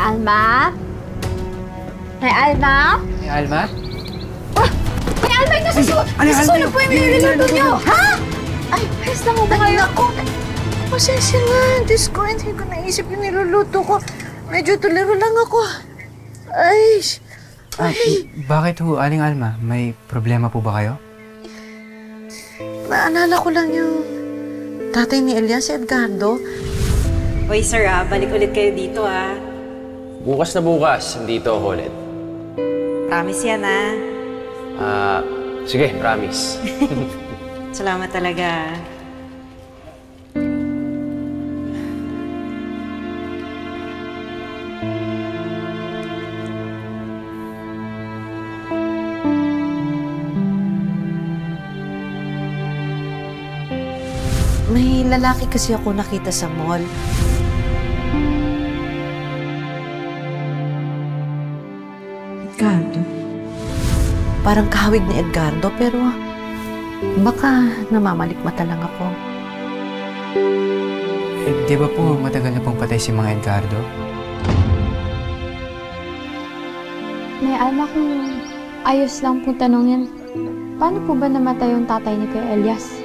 Alma? Nay Alma? Nay Alma? Ah! Nay Alma, nasusunod po yung niluluto niyo! Ha? Ay, ayos lang mo ba kayo? Ako, pasensya nga. Diyos ko, hindi ko naisip yung niluluto ko. Medyo tuliro lang ako. Ay! Bakit ho, Aling Alma? May problema po ba kayo? Naalala ko lang yung tatay ni Elias, si Edgardo. Hoy sir balik ulit kayo dito Bukas na bukas, hindi ito ako ulit. Promise yan Sige, promise. Salamat talaga. May lalaki kasi ako nakita sa mall. Edgardo? Parang kahawig ni Edgardo, pero baka namamalikmata lang ako. Di ba po matagal na pong patay si Mang Edgardo? May Alma, kung ayos lang po tanongin, paano po ba namatay yung tatay ni Kuya Elias?